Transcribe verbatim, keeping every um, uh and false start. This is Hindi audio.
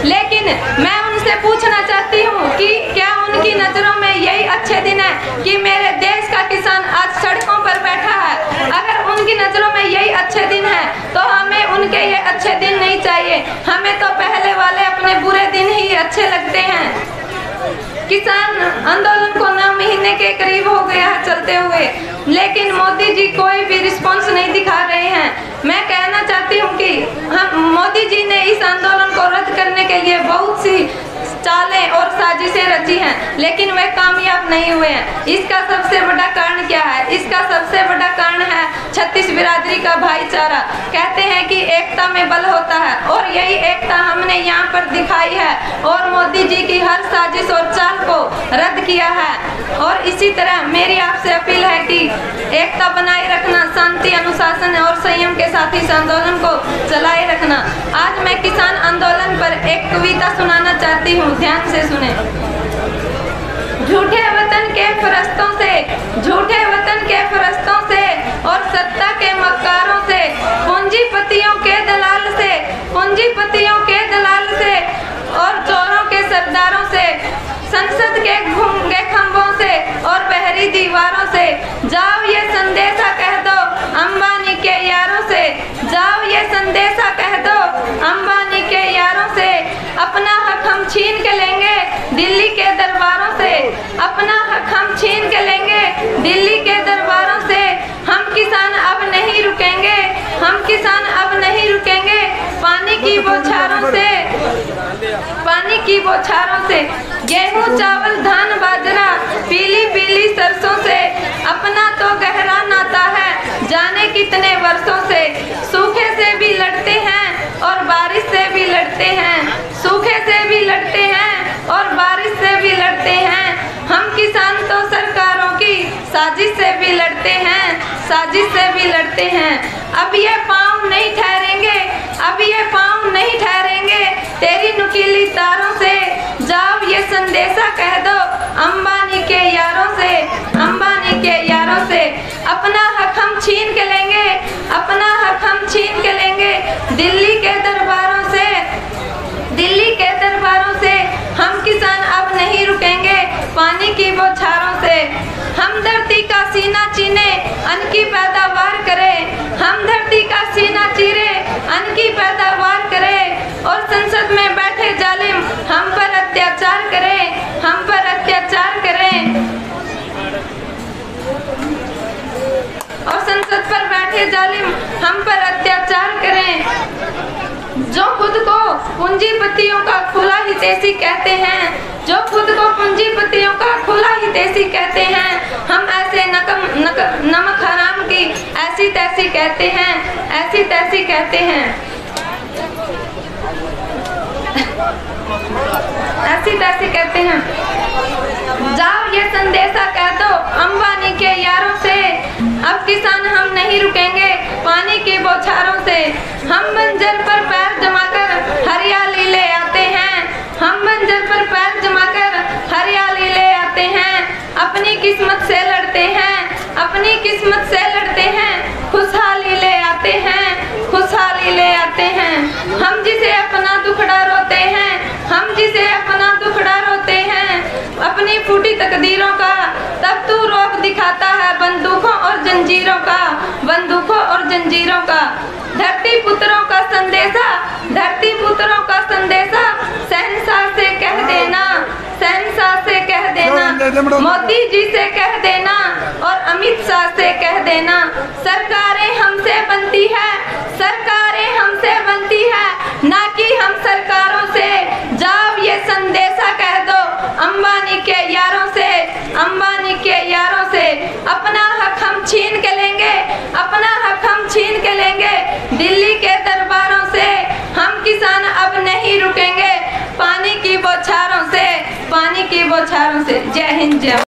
लेकिन मैं उनसे पूछना चाहती हूँ कि क्या उनकी नज़रों में यही अच्छे दिन है कि मेरे देश का किसान आज सड़कों पर बैठा है? अगर उनकी नज़रों में यही अच्छे दिन है तो हमें उनके ये अच्छे दिन नहीं चाहिए, हमें तो पहले वाले अपने बुरे दिन ही अच्छे लगते हैं। किसान आंदोलन को नौ महीने के करीब हो गया है चलते हुए, लेकिन मोदी जी कोई भी रिस्पॉन्स नहीं दिखा रहे हैं। मैं कहना चाहती हूँ कि हम मोदी जी ने इस आंदोलन को रद्द करने के लिए बहुत सी चालें और साजिशें रची हैं, लेकिन वे कामयाब नहीं हुए हैं। इसका सबसे बड़ा कारण क्या है? इसका सबसे बड़ा कारण है छत्तीस बिरादरी का भाईचारा। कहते हैं कि एकता में बल होता है और यही एकता हमने यहाँ पर दिखाई है और मोदी जी की हर साजिश और चाल को रद्द किया है। और इसी तरह मेरी आपसे अपील है कि एकता बनाए रखना, शांति, अनुशासन और संयम के साथ इस आंदोलन को चलाए रखना। आज मैं किसान आंदोलन पर एक कविता सुनाना चाहती हूँ, ध्यान से सुने। झूठे वतन के फरिश्तों से, झूठे वतन के फरिश्तों से और सत्ता के मक्कारों से, पूंजीपतियों के दलाल से, पूंजीपतियों के दलाल से और चोरों के सरदारों से, संसद के घूंगे खंभों से और बहरी दीवारों से, जाओ ये संदेशा कह दो अंबानी के यारों से, जाओ ये संदेशा कह दो अंबानी के यारों से, अपना हक हम छीन के लेंगे दिल्ली के दरबारों से, अपना हक हम छीन के लेंगे दिल्ली के दरबारों से। हम किसान अब नहीं रुकेंगे, हम किसान अब नहीं रुकेंगे, पानी की बौछारों से, पानी की बौछारों से, गेहूं चावल धान बाजरा पीली पीली सरसों से, अपना तो गहरा नाता है जाने कितने वर्षों से। सूखे से भी लड़ते हैं और बारिश से भी लड़ते हैं, सूखे से भी लड़ते हैं और बारिश से भी लड़ते हैं। हम किसान तो सरकारों की साजिश से भी लड़ते हैं, साजिश से भी लड़ते हैं। अब ये पाँव नहीं ठहरेंगे, अब ये पाँव नहीं ठहरेंगे तेरी नुकीली तारों से, जाओ ये संदेशा कह दो अंबानी के यारों से, अंबानी के यारों से, अपना हक हम छीन के लेंगे, अपना हक हम छीन के लेंगे दिल्ली के दरबारों से, दिल्ली के दरबारों से। हम किसान अब नहीं रुकेंगे पानी की बौछारों से। हम धरती का सीना चीने अन्न की पैदावार करें, हम धरती का सीना चीरे अन्न की पैदावार करें और संसद में बैठे जालिम हम पर अत्याचार करें, हम पर अत्याचार करें और संसद पर बैठे जालिम हम पर अत्याचार करें। जो खुद को पूंजीपतियों का खुला हितैषी कहते हैं, जो खुद को पूंजीपतियों का खुला हितैषी कहते हैं, हम ऐसे नकम नक, नमक हराम की ऐसी तैसी कहते हैं, ऐसी तैसी कहते हैं, ऐसी तैसी कहते हैं। जाओ ये संदेशा कह दो अंबानी के यारों से, अब किसान हम नहीं रुकेंगे पानी की बौछारों से। हम बंजर पर पैर जमाकर हरियाली ले आते हैं, हम बंजर पर पैर जमाकर हरियाली ले आते हैं, अपनी किस्मत से लड़ते हैं, अपनी किस्मत से लड़ते हैं, खुशहाली ले आते हैं, खुशहाली ले आते हैं। हम जिसे अपना दुखड़ा रोते हैं, हम जिसे अपना दुखड़ा रोते हैं, अपनी फूटी तकदीरों का तब तू रोक दिखाता है बंदूकों और जंजीरों का, बंदूकों और जंजीरों का। धरती पुत्रों का संदेशा, धरती पुत्रों का संदेशा शहंशाह से कह देना, शहंशाह से कह देना, मोदी जी से कह देना और अमित शाह से कह देना। सरकारें हमसे बनती है, सरकारें हमसे बनती है, ना कि हम सरकारों से। जाओ ये संदेशा कह दो अंबानी के यारों से, अंबानी के यारों से, अपना हक हम छीन के लेंगे, अपना हक हम छीन के लेंगे दिल्ली के दरबारों से। हम किसान अब नहीं रुकेंगे पानी की बौछारों से, पानी की बौछारों से। जय हिंद, जय